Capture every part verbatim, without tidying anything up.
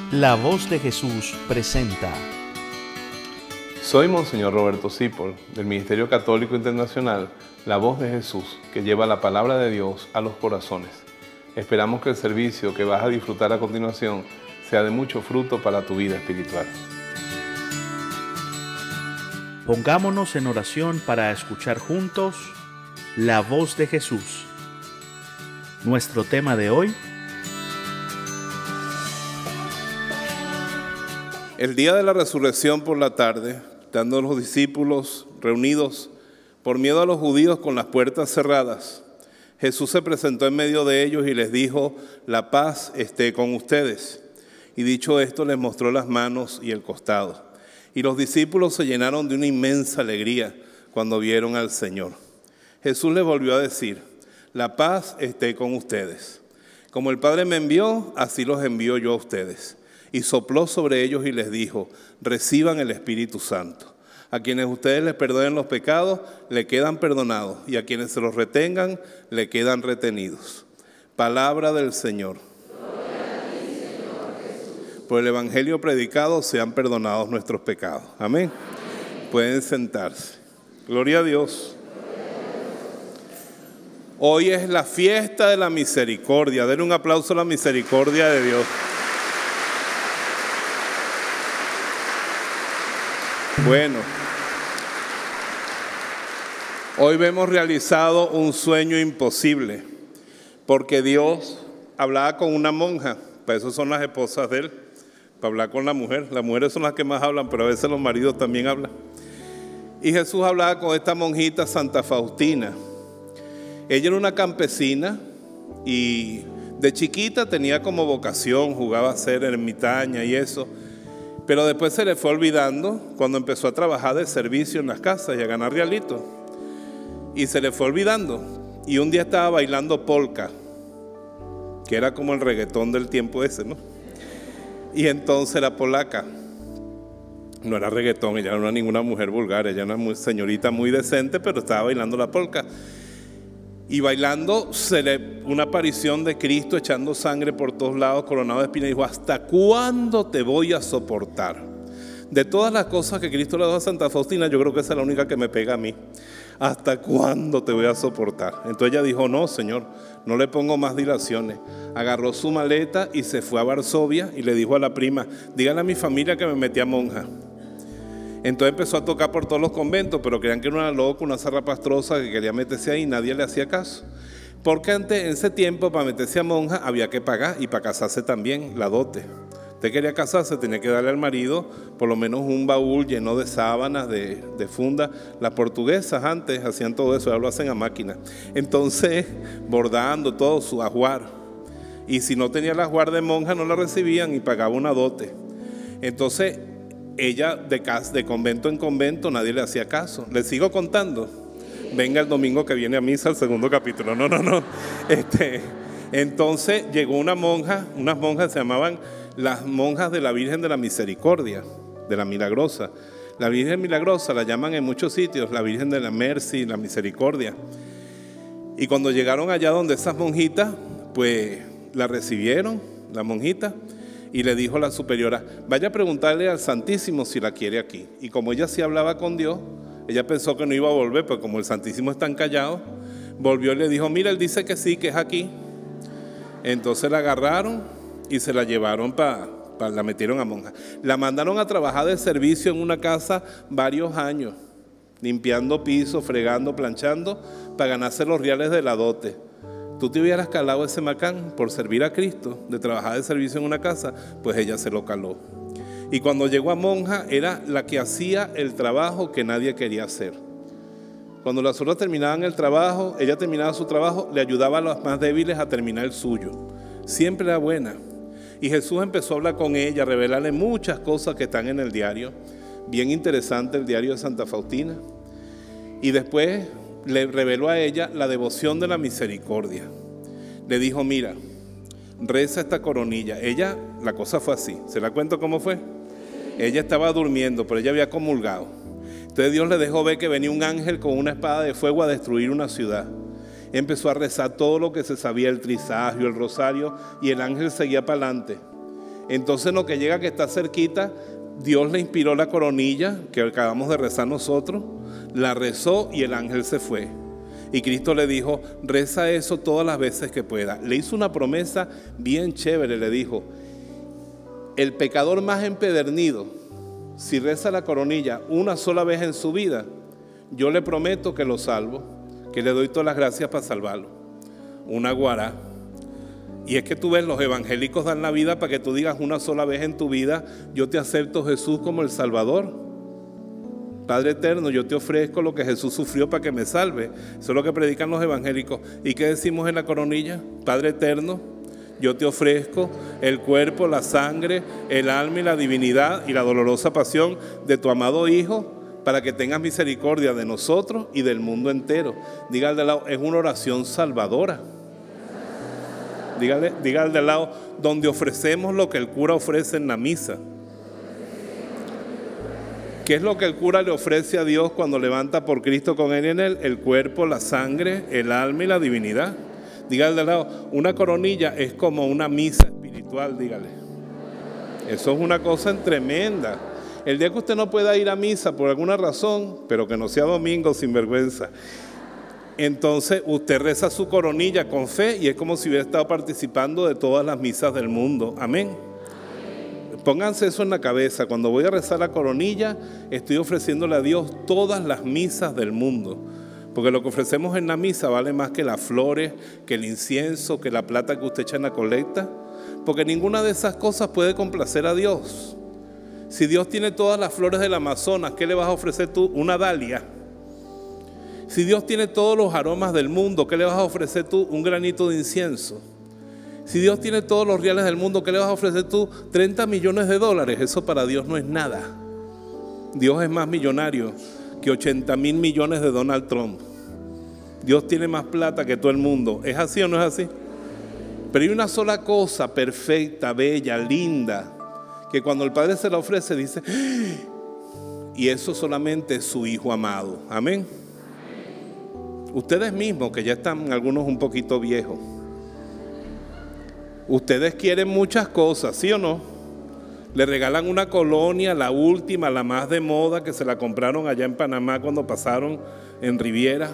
La Voz de Jesús presenta. Soy Monseñor Roberto Cipol, del Ministerio Católico Internacional, La Voz de Jesús, que lleva la palabra de Dios a los corazones. Esperamos que el servicio que vas a disfrutar a continuación sea de mucho fruto para tu vida espiritual. Pongámonos en oración para escuchar juntos la voz de Jesús. Nuestro tema de hoy: el día de la resurrección por la tarde, estando los discípulos reunidos por miedo a los judíos con las puertas cerradas, Jesús se presentó en medio de ellos y les dijo: la paz esté con ustedes. Y dicho esto, les mostró las manos y el costado. Y los discípulos se llenaron de una inmensa alegría cuando vieron al Señor. Jesús les volvió a decir: la paz esté con ustedes. Como el Padre me envió, así los envío yo a ustedes. Y sopló sobre ellos y les dijo: reciban el Espíritu Santo. A quienes ustedes les perdonen los pecados, le quedan perdonados, y a quienes se los retengan, le quedan retenidos. Palabra del Señor. Gloria a ti, Señor Jesús. Por el Evangelio predicado sean perdonados nuestros pecados. Amén. Amén. Pueden sentarse. Gloria a Dios. Hoy es la fiesta de la misericordia. Den un aplauso a la misericordia de Dios. Bueno, hoy vemos realizado un sueño imposible, porque Dios hablaba con una monja. Para eso son las esposas de él, para hablar con la mujer. Las mujeres son las que más hablan, pero a veces los maridos también hablan. Y Jesús hablaba con esta monjita Santa Faustina. Ella era una campesina y de chiquita tenía como vocación, jugaba a ser ermitaña y eso. Pero después se le fue olvidando cuando empezó a trabajar de servicio en las casas y a ganar realitos. Y se le fue olvidando. Y un día estaba bailando polka, que era como el reggaetón del tiempo ese, ¿no? Y entonces era polaca. No era reggaetón, ella no era ninguna mujer vulgar, ella era una señorita muy decente, pero estaba bailando la polka. Y bailando, se le, una aparición de Cristo echando sangre por todos lados, coronado de espinas, y dijo: ¿hasta cuándo te voy a soportar? De todas las cosas que Cristo le dio a Santa Faustina, yo creo que esa es la única que me pega a mí. ¿Hasta cuándo te voy a soportar? Entonces ella dijo: no, Señor, no le pongo más dilaciones. Agarró su maleta y se fue a Varsovia y le dijo a la prima: díganle a mi familia que me metí a monja. Entonces empezó a tocar por todos los conventos, pero creían que era una loca, una zarrapastrosa que quería meterse ahí, y nadie le hacía caso. Porque antes, en ese tiempo, para meterse a monja había que pagar, y para casarse también, la dote. Usted quería casarse, tenía que darle al marido por lo menos un baúl lleno de sábanas, de, de fundas. Las portuguesas antes hacían todo eso, ahora lo hacen a máquina. Entonces, bordando todo su ajuar. Y si no tenía el ajuar de monja, no la recibían y pagaba una dote. Entonces, ella de, casa, de convento en convento, nadie le hacía caso. ¿Les sigo contando? Venga el domingo que viene a misa, el segundo capítulo. No, no, no. Este, entonces llegó una monja, unas monjas se llamaban las monjas de la Virgen de la Misericordia, de la Milagrosa. La Virgen Milagrosa la llaman en muchos sitios la Virgen de la Mercy, la Misericordia. Y cuando llegaron allá donde esas monjitas, pues la recibieron, la monjita. Y le dijo la superiora: vaya a preguntarle al Santísimo si la quiere aquí. Y como ella sí hablaba con Dios, ella pensó que no iba a volver, pero como el Santísimo es tan callado, volvió y le dijo: mira, él dice que sí, que es aquí. Entonces la agarraron y se la llevaron para, pa, la metieron a monja. La mandaron a trabajar de servicio en una casa varios años, limpiando pisos, fregando, planchando, para ganarse los reales de la dote. Tú te hubieras calado ese macán por servir a Cristo, de trabajar de servicio en una casa, pues ella se lo caló. Y cuando llegó a monja, era la que hacía el trabajo que nadie quería hacer. Cuando las otras terminaban el trabajo, ella terminaba su trabajo, le ayudaba a los más débiles a terminar el suyo. Siempre era buena. Y Jesús empezó a hablar con ella, a revelarle muchas cosas que están en el diario. Bien interesante el diario de Santa Faustina. Y después le reveló a ella la devoción de la misericordia. Le dijo: mira, reza esta coronilla. Ella, la cosa fue así. ¿Se la cuento cómo fue? Ella estaba durmiendo, pero ella había comulgado. Entonces Dios le dejó ver que venía un ángel con una espada de fuego a destruir una ciudad. Empezó a rezar todo lo que se sabía, el trisagio, el rosario, y el ángel seguía para adelante. Entonces lo que llega que está cerquita, Dios le inspiró la coronilla que acabamos de rezar nosotros, la rezó y el ángel se fue. Y Cristo le dijo, reza eso todas las veces que pueda. Le hizo una promesa bien chévere, le dijo, el pecador más empedernido, si reza la coronilla una sola vez en su vida, yo le prometo que lo salvo, que le doy todas las gracias para salvarlo. Una guará. Y es que tú ves, los evangélicos dan la vida para que tú digas una sola vez en tu vida, yo te acepto Jesús como el Salvador. Padre eterno, yo te ofrezco lo que Jesús sufrió para que me salve. Eso es lo que predican los evangélicos. ¿Y qué decimos en la coronilla? Padre eterno, yo te ofrezco el cuerpo, la sangre, el alma y la divinidad y la dolorosa pasión de tu amado Hijo, para que tengas misericordia de nosotros y del mundo entero. Diga al de lado, es una oración salvadora. Dígale, diga al de lado, donde ofrecemos lo que el cura ofrece en la misa. ¿Qué es lo que el cura le ofrece a Dios cuando levanta por Cristo con él y en él? El cuerpo, la sangre, el alma y la divinidad. Dígale de lado, una coronilla es como una misa espiritual, dígale. Eso es una cosa tremenda. El día que usted no pueda ir a misa por alguna razón, pero que no sea domingo, sin vergüenza, entonces usted reza su coronilla con fe y es como si hubiera estado participando de todas las misas del mundo. Amén. Pónganse eso en la cabeza. Cuando voy a rezar la coronilla, estoy ofreciéndole a Dios todas las misas del mundo. Porque lo que ofrecemos en la misa vale más que las flores, que el incienso, que la plata que usted echa en la colecta. Porque ninguna de esas cosas puede complacer a Dios. Si Dios tiene todas las flores del Amazonas, ¿qué le vas a ofrecer tú? Una dalia. Si Dios tiene todos los aromas del mundo, ¿qué le vas a ofrecer tú? Un granito de incienso. Si Dios tiene todos los reales del mundo, ¿qué le vas a ofrecer tú? treinta millones de dólares. Eso para Dios no es nada. Dios es más millonario que ochenta mil millones de Donald Trump. Dios tiene más plata que todo el mundo. ¿Es así o no es así? Pero hay una sola cosa perfecta, bella, linda, que cuando el Padre se la ofrece dice, y eso solamente es su Hijo amado. Amén. Ustedes mismos, que ya están algunos un poquito viejos, ustedes quieren muchas cosas, ¿sí o no? Le regalan una colonia, la última, la más de moda, que se la compraron allá en Panamá cuando pasaron en Riviera.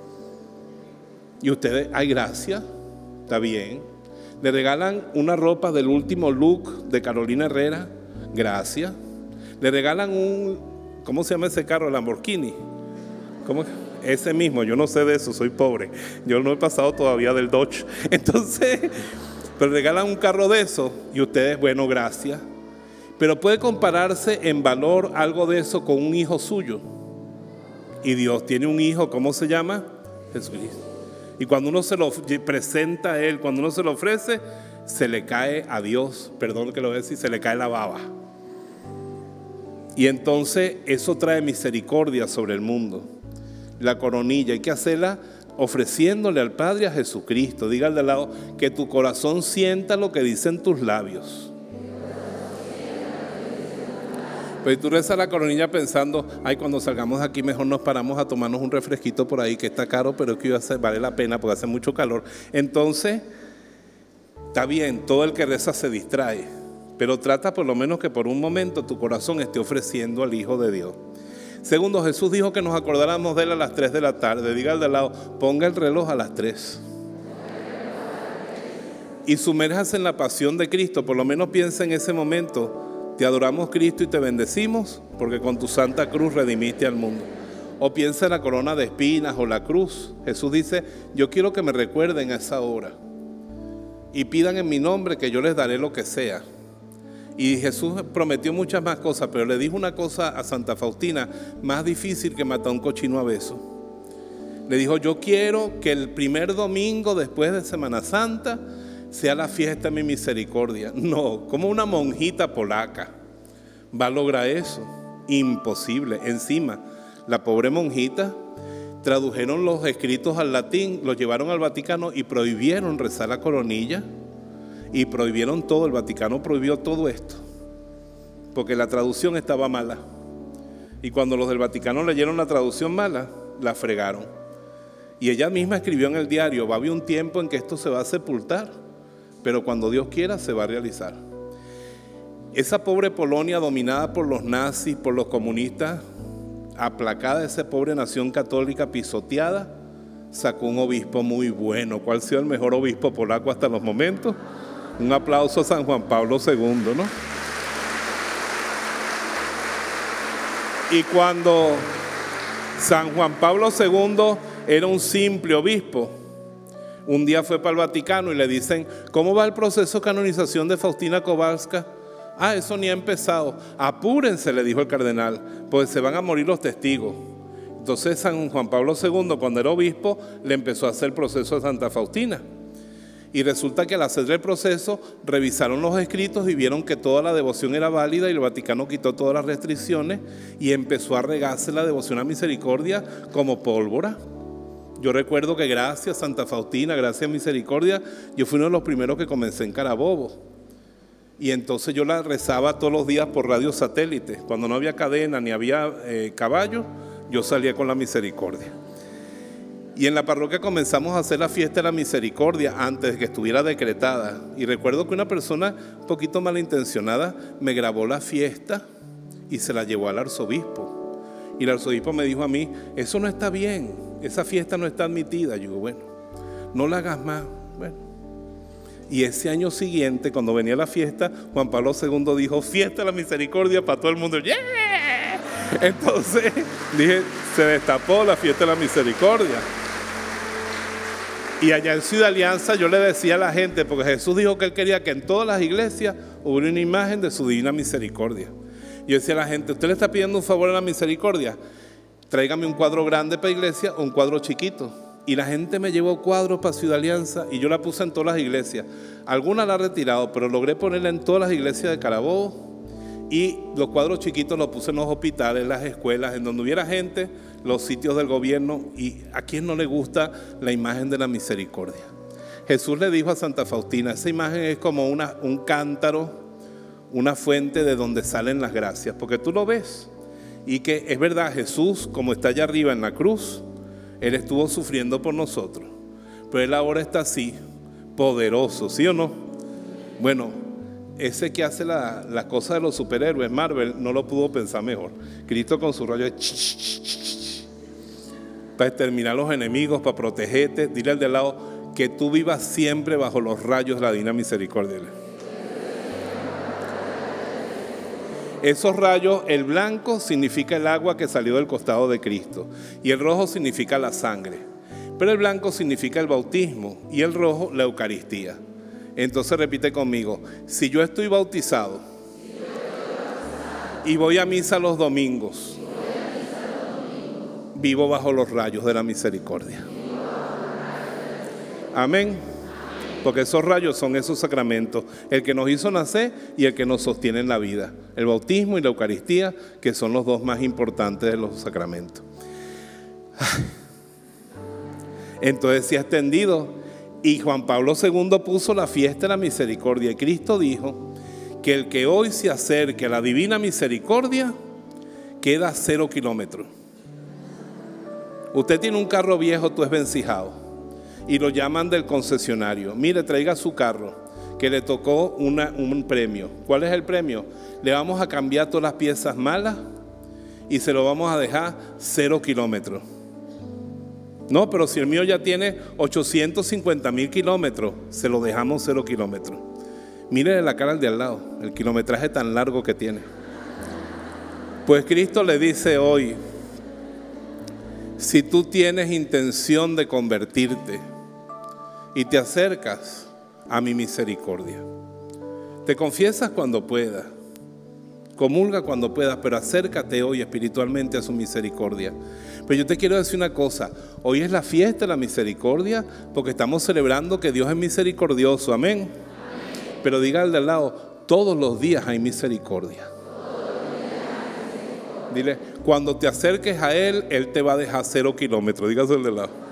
Y ustedes, ay, gracias, está bien. Le regalan una ropa del último look de Carolina Herrera, gracias. Le regalan un, ¿cómo se llama ese carro? Lamborghini. ¿Cómo? Ese mismo, yo no sé de eso, soy pobre. Yo no he pasado todavía del Dodge. Entonces, pero regalan un carro de eso y ustedes, bueno, gracias. Pero puede compararse en valor algo de eso con un hijo suyo. Y Dios tiene un hijo, ¿cómo se llama? Jesucristo. Y cuando uno se lo presenta a Él, cuando uno se lo ofrece, se le cae a Dios, perdón que lo voy a decir, se le cae la baba. Y entonces eso trae misericordia sobre el mundo. La coronilla hay que hacerla ofreciéndole al Padre a Jesucristo. Diga al de al lado, que tu corazón sienta lo que dicen tus labios. Pues tú rezas la coronilla pensando, ay, cuando salgamos de aquí mejor nos paramos a tomarnos un refresquito por ahí, que está caro, pero que vale la pena porque hace mucho calor. Entonces, está bien, todo el que reza se distrae, pero trata por lo menos que por un momento tu corazón esté ofreciendo al Hijo de Dios. Segundo, Jesús dijo que nos acordáramos de Él a las tres de la tarde. Diga al de al lado, ponga el reloj a las tres. Y sumérjase en la pasión de Cristo. Por lo menos piensa en ese momento. Te adoramos, Cristo, y te bendecimos porque con tu santa cruz redimiste al mundo. O piensa en la corona de espinas o la cruz. Jesús dice, yo quiero que me recuerden a esa hora y pidan en mi nombre que yo les daré lo que sea. Y Jesús prometió muchas más cosas, pero le dijo una cosa a Santa Faustina más difícil que matar a un cochino a besos. Le dijo, yo quiero que el primer domingo después de Semana Santa sea la fiesta de mi misericordia. No, como una monjita polaca va a lograr eso. Imposible. Encima, la pobre monjita tradujeron los escritos al latín, los llevaron al Vaticano y prohibieron rezar la coronilla. Y prohibieron todo, el Vaticano prohibió todo esto, porque la traducción estaba mala. Y cuando los del Vaticano leyeron la traducción mala, la fregaron. Y ella misma escribió en el diario, va a haber un tiempo en que esto se va a sepultar, pero cuando Dios quiera se va a realizar. Esa pobre Polonia dominada por los nazis, por los comunistas, aplacada esa pobre nación católica pisoteada, sacó un obispo muy bueno. ¿Cuál ha sido el mejor obispo polaco hasta los momentos? Un aplauso a San Juan Pablo segundo, ¿no? Y cuando San Juan Pablo segundo era un simple obispo, un día fue para el Vaticano y le dicen: ¿cómo va el proceso de canonización de Faustina Kowalska? Ah, eso ni ha empezado. Apúrense, le dijo el cardenal, pues se van a morir los testigos. Entonces San Juan Pablo segundo, cuando era obispo, le empezó a hacer el proceso de Santa Faustina. Y resulta que al hacer el proceso, revisaron los escritos y vieron que toda la devoción era válida, y el Vaticano quitó todas las restricciones y empezó a regarse la devoción a misericordia como pólvora. Yo recuerdo que gracias Santa Faustina, gracias a misericordia, yo fui uno de los primeros que comencé en Carabobo. Y entonces yo la rezaba todos los días por radio satélite. Cuando no había cadena ni había eh, caballo, yo salía con la misericordia. Y en la parroquia comenzamos a hacer la fiesta de la misericordia antes de que estuviera decretada. Y recuerdo que una persona un poquito malintencionada me grabó la fiesta y se la llevó al arzobispo. Y el arzobispo me dijo a mí: eso no está bien, esa fiesta no está admitida. Yo digo: bueno, no la hagas más. Bueno. Y ese año siguiente, cuando venía la fiesta, Juan Pablo segundo dijo: fiesta de la misericordia para todo el mundo. ¡Yeah! Entonces dije, se destapó la fiesta de la misericordia. Y allá en Ciudad Alianza yo le decía a la gente, porque Jesús dijo que Él quería que en todas las iglesias hubiera una imagen de su divina misericordia. Yo decía a la gente: ¿usted le está pidiendo un favor a la misericordia? Tráigame un cuadro grande para la iglesia o un cuadro chiquito. Y la gente me llevó cuadros para Ciudad Alianza y yo la puse en todas las iglesias. Algunas la he retirado, pero logré ponerla en todas las iglesias de Carabobo. Y los cuadros chiquitos los puse en los hospitales, las escuelas, en donde hubiera gente, los sitios del gobierno. ¿Y a quién no le gusta la imagen de la misericordia? Jesús le dijo a Santa Faustina: esa imagen es como una, un cántaro, una fuente de donde salen las gracias. Porque tú lo ves. Y que es verdad, Jesús, como está allá arriba en la cruz, Él estuvo sufriendo por nosotros, pero Él ahora está así, poderoso, ¿sí o no? Bueno, ese que hace la, la cosa de los superhéroes, Marvel, no lo pudo pensar mejor. Cristo con su rayo de ch, ch, ch, ch, para exterminar a los enemigos, para protegerte. Dile al de al lado que tú vivas siempre bajo los rayos de la divina misericordia. Esos rayos, el blanco significa el agua que salió del costado de Cristo y el rojo significa la sangre, pero el blanco significa el bautismo y el rojo la Eucaristía. Entonces repite conmigo: si yo estoy bautizado y voy a misa los domingos, vivo bajo los rayos de la misericordia. Amén. Porque esos rayos son esos sacramentos, el que nos hizo nacer y el que nos sostiene en la vida. El bautismo y la Eucaristía, que son los dos más importantes de los sacramentos. Entonces se ha extendido. Y Juan Pablo segundo puso la fiesta de la misericordia. Y Cristo dijo que el que hoy se acerque a la divina misericordia queda a cero kilómetros. Usted tiene un carro viejo, tú es vencijado, y lo llaman del concesionario. Mire, traiga su carro, que le tocó una, un premio. ¿Cuál es el premio? Le vamos a cambiar todas las piezas malas y se lo vamos a dejar cero kilómetros. No, pero si el mío ya tiene ochocientos cincuenta mil kilómetros, se lo dejamos cero kilómetros. Mire la cara al de al lado, el kilometraje tan largo que tiene. Pues Cristo le dice hoy: si tú tienes intención de convertirte y te acercas a mi misericordia, te confiesas cuando puedas, comulga cuando puedas, pero acércate hoy espiritualmente a su misericordia. Pero yo te quiero decir una cosa: hoy es la fiesta de la misericordia porque estamos celebrando que Dios es misericordioso, amén. Amén. Pero diga al de al lado: todos los días hay misericordia. Dile: cuando te acerques a Él, Él te va a dejar cero kilómetros. Dígase al de lado.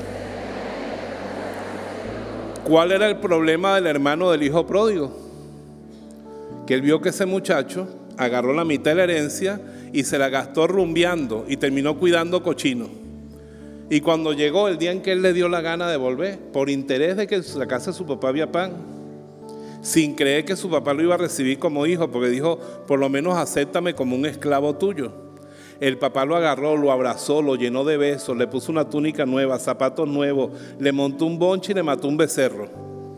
¿Cuál era el problema del hermano del hijo pródigo? Que él vio que ese muchacho agarró la mitad de la herencia y se la gastó rumbeando y terminó cuidando cochinos. Y cuando llegó el día en que él le dio la gana de volver, por interés de que en la casa de su papá había pan, sin creer que su papá lo iba a recibir como hijo, porque dijo, por lo menos acéptame como un esclavo tuyo. El papá lo agarró, lo abrazó, lo llenó de besos, le puso una túnica nueva, zapatos nuevos, le montó un bonche y le mató un becerro.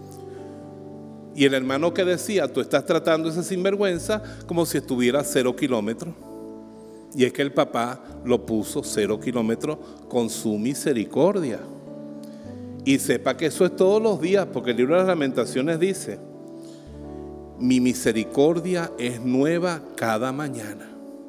Y el hermano que decía, tú estás tratando a ese sinvergüenza como si estuviera a cero kilómetros. Y es que el papá lo puso cero kilómetros con su misericordia. Y sepa que eso es todos los días, porque el libro de las Lamentaciones dice, mi misericordia es nueva cada mañana.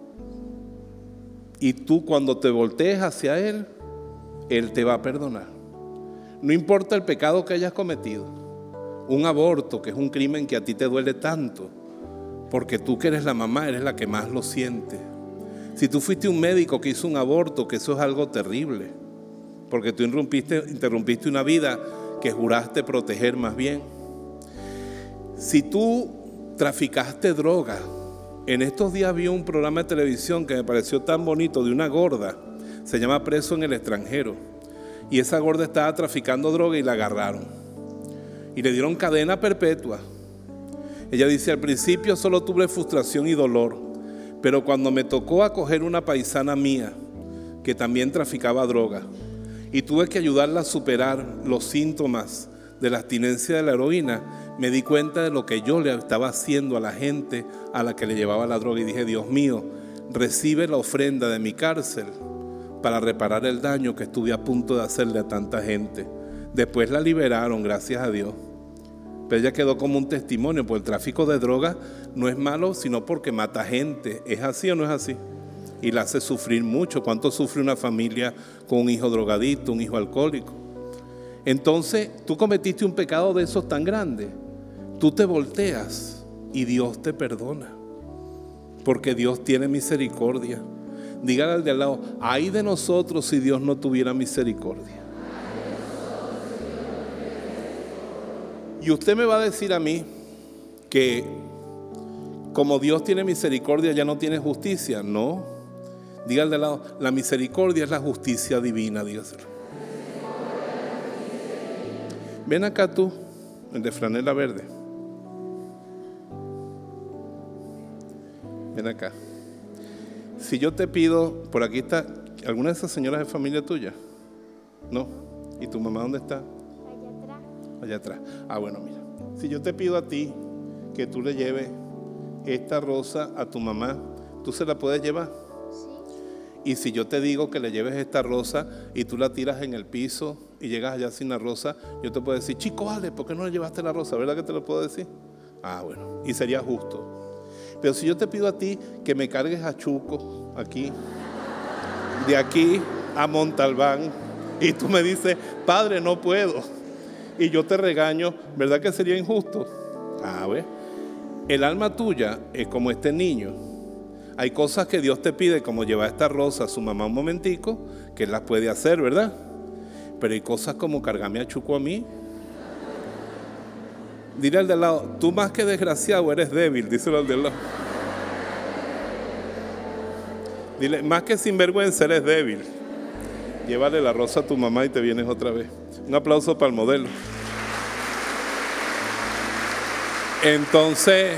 Y tú cuando te voltees hacia Él, Él te va a perdonar. No importa el pecado que hayas cometido. Un aborto, que es un crimen que a ti te duele tanto, porque tú que eres la mamá, eres la que más lo siente. Si tú fuiste un médico que hizo un aborto, que eso es algo terrible, porque tú interrumpiste, interrumpiste una vida que juraste proteger más bien. Si tú traficaste droga, en estos días vi un programa de televisión que me pareció tan bonito de una gorda, se llama Preso en el Extranjero, y esa gorda estaba traficando droga y la agarraron y le dieron cadena perpetua. Ella dice, al principio solo tuve frustración y dolor, pero cuando me tocó acoger una paisana mía que también traficaba droga y tuve que ayudarla a superar los síntomas de la abstinencia de la heroína, me di cuenta de lo que yo le estaba haciendo a la gente a la que le llevaba la droga y dije, Dios mío, recibe la ofrenda de mi cárcel para reparar el daño que estuve a punto de hacerle a tanta gente. Después la liberaron, gracias a Dios. Pero ella quedó como un testimonio, porque el tráfico de drogas no es malo, sino porque mata gente. ¿Es así o no es así? Y la hace sufrir mucho. ¿Cuánto sufre una familia con un hijo drogadicto, un hijo alcohólico? Entonces, tú cometiste un pecado de esos tan grande. Tú te volteas y Dios te perdona, porque Dios tiene misericordia. Dígale al de al lado, ay de nosotros si Dios no tuviera misericordia. Y usted me va a decir a mí que como Dios tiene misericordia ya no tiene justicia. No, dígale al de al lado, la misericordia es la justicia divina, dígaselo. Ven acá tú, el de franela verde. Ven acá. Si yo te pido, por aquí está, ¿alguna de esas señoras es familia tuya? No. ¿Y tu mamá dónde está? Allá atrás. Allá atrás. Ah, bueno, mira. Si yo te pido a ti que tú le lleves esta rosa a tu mamá, ¿tú se la puedes llevar? Sí. Y si yo te digo que le lleves esta rosa y tú la tiras en el piso y llegas allá sin la rosa, yo te puedo decir, chico, vale, ¿por qué no le llevaste la rosa? ¿Verdad que te lo puedo decir? Ah, bueno, y sería justo. Pero si yo te pido a ti que me cargues a Chuco aquí, de aquí a Montalbán, y tú me dices, padre, no puedo, y yo te regaño, ¿verdad que sería injusto? Ah, ver, el alma tuya es como este niño. Hay cosas que Dios te pide, como llevar esta rosa a su mamá un momentico, que él las puede hacer, ¿verdad? Pero hay cosas como cargarme a Chuco a mí. Dile al de al lado, tú más que desgraciado eres débil, díselo al de al lado. Dile, más que sinvergüenza eres débil. Llévale la rosa a tu mamá y te vienes otra vez. Un aplauso para el modelo. Entonces,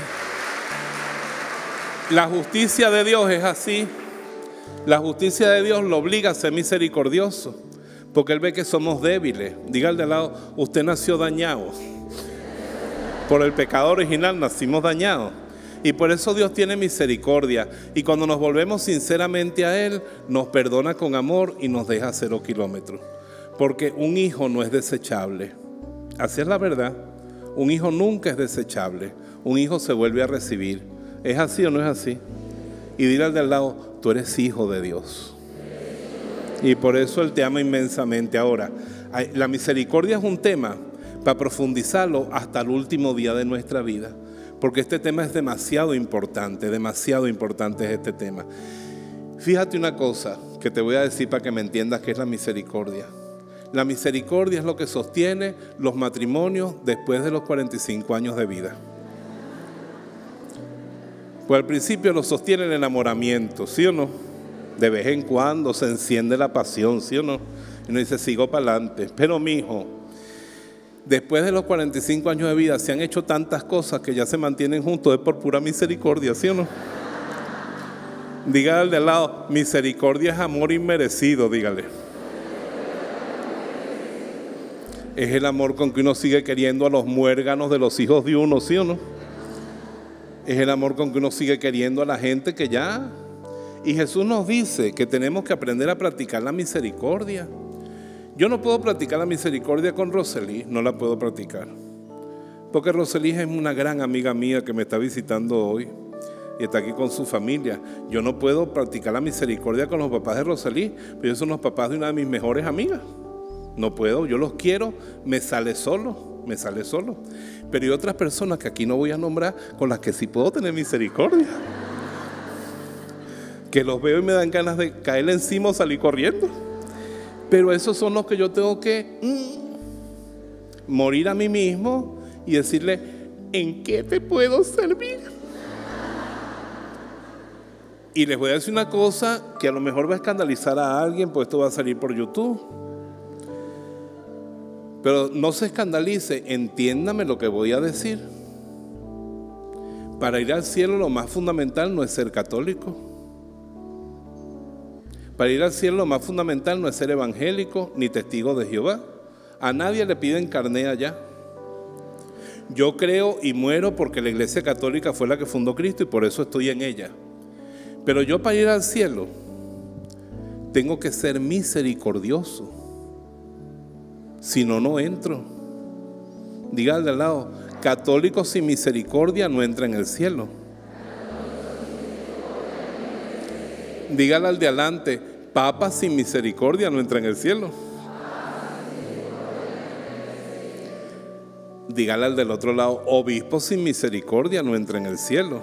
la justicia de Dios es así. La justicia de Dios lo obliga a ser misericordioso, porque Él ve que somos débiles. Diga al de al lado, usted nació dañado. Por el pecado original nacimos dañados. Y por eso Dios tiene misericordia. Y cuando nos volvemos sinceramente a Él, nos perdona con amor y nos deja cero kilómetros. Porque un hijo no es desechable. Así es la verdad. Un hijo nunca es desechable. Un hijo se vuelve a recibir. ¿Es así o no es así? Y dile al de al lado, tú eres hijo de Dios. Y por eso Él te ama inmensamente. Ahora, la misericordia es un tema para profundizarlo hasta el último día de nuestra vida, porque este tema es demasiado importante, demasiado importante es este tema. Fíjate una cosa que te voy a decir para que me entiendas qué es la misericordia. La misericordia es lo que sostiene los matrimonios después de los cuarenta y cinco años de vida. Pues al principio lo sostiene el enamoramiento, ¿sí o no? De vez en cuando se enciende la pasión, ¿sí o no? Y uno dice, sigo para adelante. Pero mi hijo, Después de los cuarenta y cinco años de vida se han hecho tantas cosas que ya se mantienen juntos, es por pura misericordia, ¿sí o no? Dígale al de al lado, misericordia es amor inmerecido, dígale. Es el amor con que uno sigue queriendo a los muérganos de los hijos de uno, ¿sí o no? Es el amor con que uno sigue queriendo a la gente que ya... Y Jesús nos dice que tenemos que aprender a practicar la misericordia. Yo no puedo practicar la misericordia con Rosely, no la puedo practicar. Porque Rosely es una gran amiga mía que me está visitando hoy y está aquí con su familia. Yo no puedo practicar la misericordia con los papás de Rosely, pero ellos son los papás de una de mis mejores amigas. No puedo, yo los quiero, me sale solo, me sale solo. Pero hay otras personas que aquí no voy a nombrar con las que sí puedo tener misericordia. Que los veo y me dan ganas de caerle encima o salir corriendo. Pero esos son los que yo tengo que mm, morir a mí mismo y decirle, ¿en qué te puedo servir? Y les voy a decir una cosa que a lo mejor va a escandalizar a alguien, pues esto va a salir por YouTube. Pero no se escandalice, entiéndame lo que voy a decir. Para ir al cielo lo más fundamental no es ser católico. Para ir al cielo lo más fundamental no es ser evangélico ni testigo de Jehová. A nadie le piden carné allá. Yo creo y muero porque la Iglesia Católica fue la que fundó Cristo y por eso estoy en ella. Pero yo para ir al cielo tengo que ser misericordioso. Si no, no entro. Diga al de al lado, católico sin misericordia no entra en el cielo. Dígale al de adelante, papa sin misericordia no entra en el cielo. Dígale al del otro lado, obispo sin misericordia no entra en el cielo.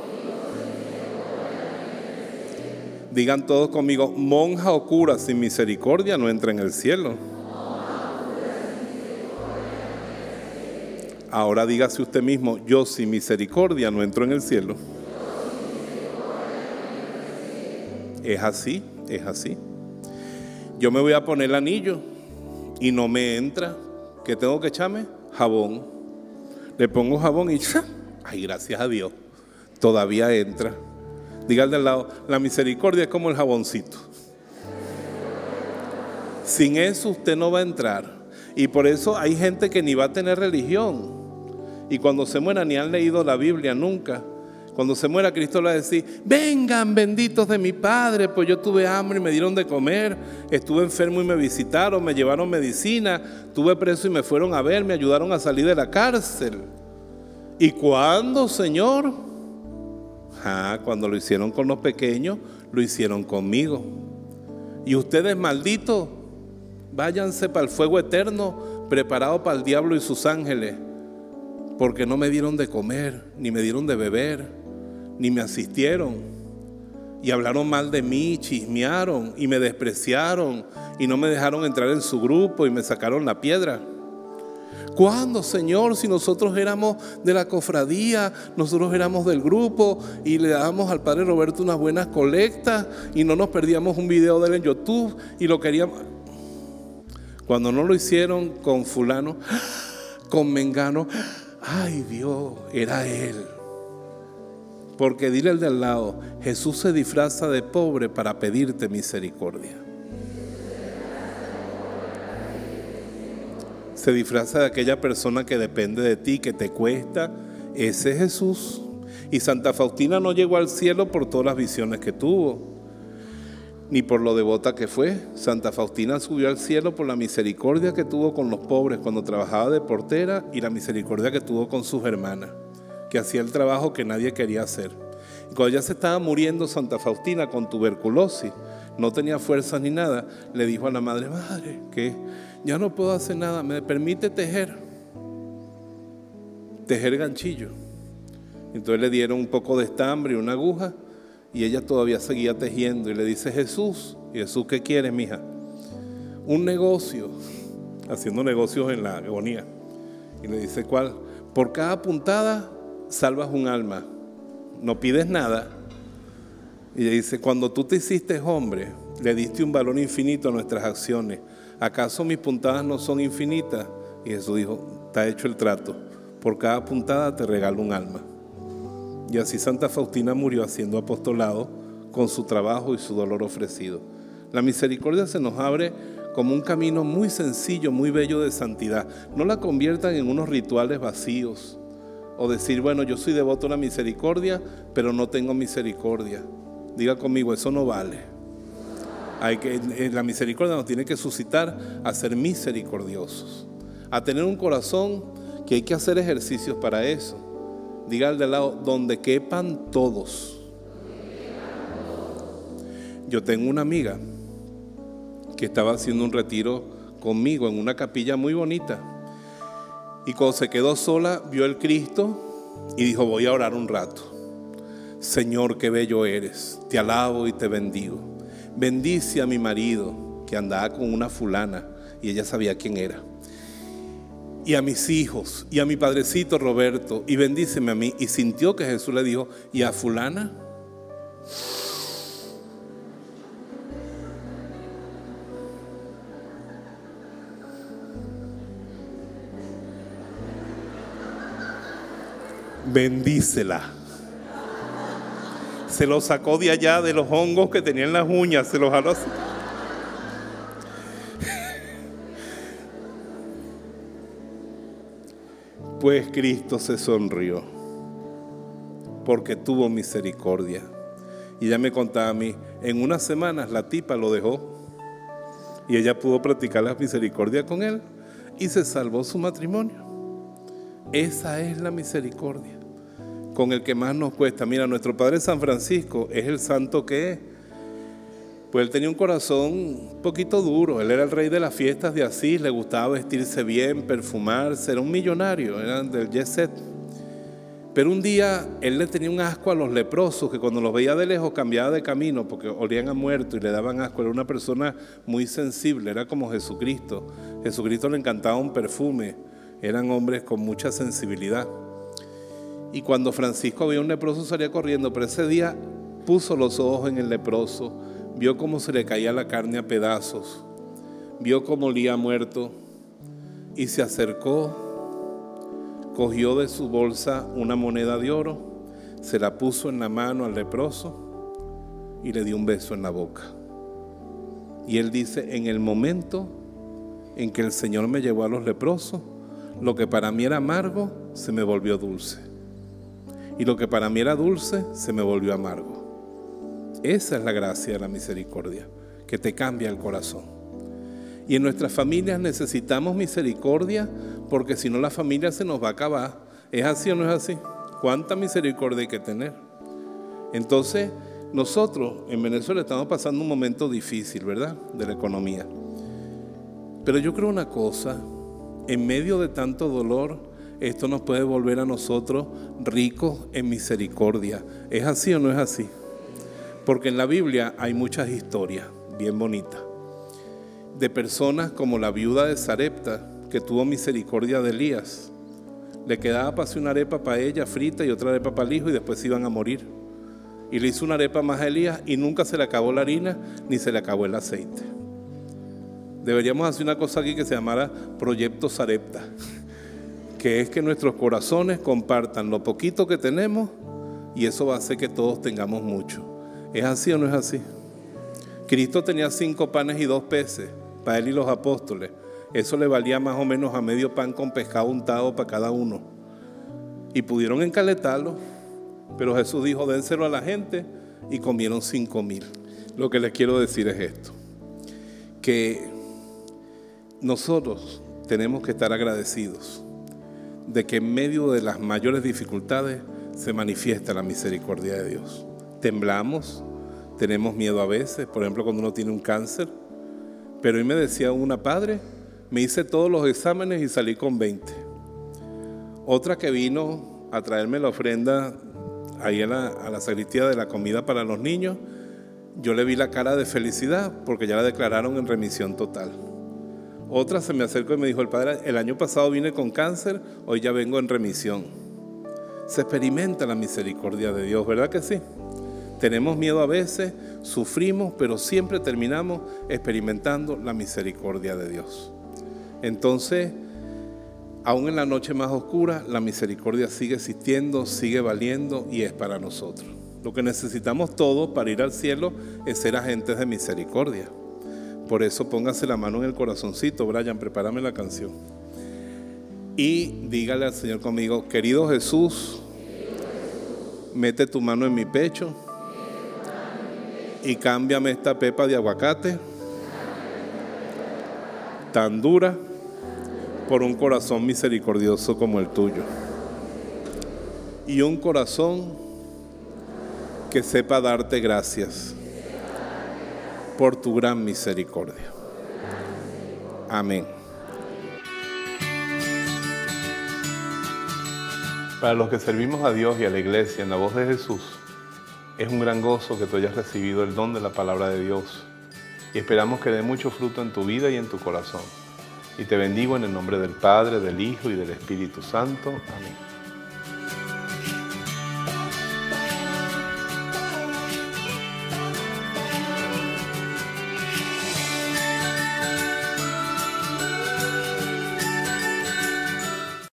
Digan todos conmigo, monja o cura sin misericordia no entra en el cielo. Ahora dígase usted mismo, yo sin misericordia no entro en el cielo. Es así, es así. Yo me voy a poner el anillo y no me entra. ¿Qué tengo que echarme? Jabón. Le pongo jabón y ¡cha! Ay, gracias a Dios, todavía entra. Diga al de al lado, la misericordia es como el jaboncito. Sin eso usted no va a entrar. Y por eso hay gente que ni va a tener religión. Y cuando se muera ni han leído la Biblia nunca. Cuando se muera Cristo le va a decir, vengan benditos de mi Padre, pues yo tuve hambre y me dieron de comer, estuve enfermo y me visitaron, me llevaron medicina, tuve preso y me fueron a ver, me ayudaron a salir de la cárcel. ¿Y cuándo, Señor? Ah, cuando lo hicieron con los pequeños, lo hicieron conmigo. Y ustedes, malditos, váyanse para el fuego eterno, preparado para el diablo y sus ángeles, porque no me dieron de comer, ni me dieron de beber, ni me asistieron. Y hablaron mal de mí, chismearon y me despreciaron y no me dejaron entrar en su grupo y me sacaron la piedra. ¿Cuándo, Señor? Si nosotros éramos de la cofradía, nosotros éramos del grupo y le dábamos al Padre Roberto unas buenas colectas y no nos perdíamos un video de él en YouTube y lo queríamos. Cuando no lo hicieron con fulano, con mengano, ay Dios, era él. Porque dile al de al lado, Jesús se disfraza de pobre para pedirte misericordia. Se disfraza de aquella persona que depende de ti, que te cuesta. Ese es Jesús. Y Santa Faustina no llegó al cielo por todas las visiones que tuvo, ni por lo devota que fue. Santa Faustina subió al cielo por la misericordia que tuvo con los pobres cuando trabajaba de portera y la misericordia que tuvo con sus hermanas, que hacía el trabajo que nadie quería hacer. Y cuando ya se estaba muriendo Santa Faustina con tuberculosis, no tenía fuerzas ni nada, le dijo a la madre, madre, que ya no puedo hacer nada, me permite tejer, tejer ganchillo. Entonces le dieron un poco de estambre y una aguja y ella todavía seguía tejiendo y le dice, Jesús, ¿y Jesús qué quieres, mija? Un negocio, haciendo negocios en la agonía. Y le dice, ¿cuál? Por cada puntada salvas un alma, no pides nada. Y ella dice, cuando tú te hiciste hombre, le diste un valor infinito a nuestras acciones. ¿Acaso mis puntadas no son infinitas? Y Jesús dijo, está hecho el trato, por cada puntada te regalo un alma. Y así Santa Faustina murió haciendo apostolado con su trabajo y su dolor ofrecido. La misericordia se nos abre como un camino muy sencillo, muy bello de santidad. No la conviertan en unos rituales vacíos o decir, bueno, yo soy devoto a la misericordia, pero no tengo misericordia. Diga conmigo, eso no vale. Hay que, la misericordia nos tiene que suscitar a ser misericordiosos, a tener un corazón que hay que hacer ejercicios para eso. Diga al de lado, donde quepan todos. Yo tengo una amiga que estaba haciendo un retiro conmigo en una capilla muy bonita, y cuando se quedó sola vio el Cristo y dijo, voy a orar un rato. Señor, qué bello eres, te alabo y te bendigo. Bendice a mi marido que andaba con una fulana, y ella sabía quién era, y a mis hijos, y a mi padrecito Roberto, y bendíceme a mí. Y sintió que Jesús le dijo, ¿y a fulana? Bendícela. Se lo sacó de allá, de los hongos que tenía en las uñas, se los jaló así. Pues Cristo se sonrió porque tuvo misericordia. Y ella me contaba a mí, en unas semanas la tipa lo dejó y ella pudo practicar la misericordia con él y se salvó su matrimonio. Esa es la misericordia con el que más nos cuesta. Mira, nuestro Padre San Francisco es el santo que es. Pues él tenía un corazón un poquito duro. Él era el rey de las fiestas de Asís, le gustaba vestirse bien, perfumarse, era un millonario, era del jet set. Pero un día él le tenía un asco a los leprosos, que cuando los veía de lejos cambiaba de camino porque olían a muerto y le daban asco. Era una persona muy sensible, era como Jesucristo. Jesucristo le encantaba un perfume, eran hombres con mucha sensibilidad. Y cuando Francisco veía un leproso salía corriendo, pero ese día puso los ojos en el leproso, vio cómo se le caía la carne a pedazos, vio cómo olía muerto y se acercó, cogió de su bolsa una moneda de oro, se la puso en la mano al leproso y le dio un beso en la boca. Y él dice, en el momento en que el Señor me llevó a los leprosos, lo que para mí era amargo se me volvió dulce. Y lo que para mí era dulce se me volvió amargo. Esa es la gracia de la misericordia, que te cambia el corazón. Y en nuestras familias necesitamos misericordia, porque si no la familia se nos va a acabar. ¿Es así o no es así? ¿Cuánta misericordia hay que tener? Entonces, nosotros en Venezuela estamos pasando un momento difícil, ¿verdad? De la economía. Pero yo creo una cosa, en medio de tanto dolor, esto nos puede volver a nosotros ricos en misericordia. ¿Es así o no es así? Porque en la Biblia hay muchas historias bien bonitas de personas como la viuda de Sarepta, que tuvo misericordia de Elías. Le quedaba para hacer una arepa para ella frita y otra arepa para el hijo, y después se iban a morir. Y le hizo una arepa más a Elías y nunca se le acabó la harina ni se le acabó el aceite. Deberíamos hacer una cosa aquí que se llamara Proyecto Sarepta, que es que nuestros corazones compartan lo poquito que tenemos, y eso va a hacer que todos tengamos mucho. ¿Es así o no es así? Cristo tenía cinco panes y dos peces para él y los apóstoles. Eso le valía más o menos a medio pan con pescado untado para cada uno. Y pudieron encaletarlo, pero Jesús dijo, dénselo a la gente, y comieron cinco mil. Lo que les quiero decir es esto, que nosotros tenemos que estar agradecidos de que en medio de las mayores dificultades se manifiesta la misericordia de Dios. Temblamos, tenemos miedo a veces, por ejemplo cuando uno tiene un cáncer, pero hoy me decía una padre, me hice todos los exámenes y salí con veinte. Otra que vino a traerme la ofrenda ahí a la, a la sacristía de la comida para los niños, yo le vi la cara de felicidad porque ya la declararon en remisión total. Otra se me acercó y me dijo, el padre, el año pasado vine con cáncer, hoy ya vengo en remisión. Se experimenta la misericordia de Dios, ¿verdad que sí? Tenemos miedo a veces, sufrimos, pero siempre terminamos experimentando la misericordia de Dios. Entonces, Aún en la noche más oscura, la misericordia sigue existiendo, sigue valiendo y es para nosotros. Lo que necesitamos todos para ir al cielo es ser agentes de misericordia. Por eso póngase la mano en el corazoncito. Brian, prepárame la canción. Y dígale al Señor conmigo: querido Jesús, mete tu mano en mi pecho y cámbiame esta pepa de aguacate tan dura por un corazón misericordioso como el tuyo. Y un corazón que sepa darte gracias por tu gran misericordia. Amén. Para los que servimos a Dios y a la iglesia en la voz de Jesús, es un gran gozo que tú hayas recibido el don de la palabra de Dios y esperamos que dé mucho fruto en tu vida y en tu corazón. Y te bendigo en el nombre del Padre, del Hijo y del Espíritu Santo. Amén.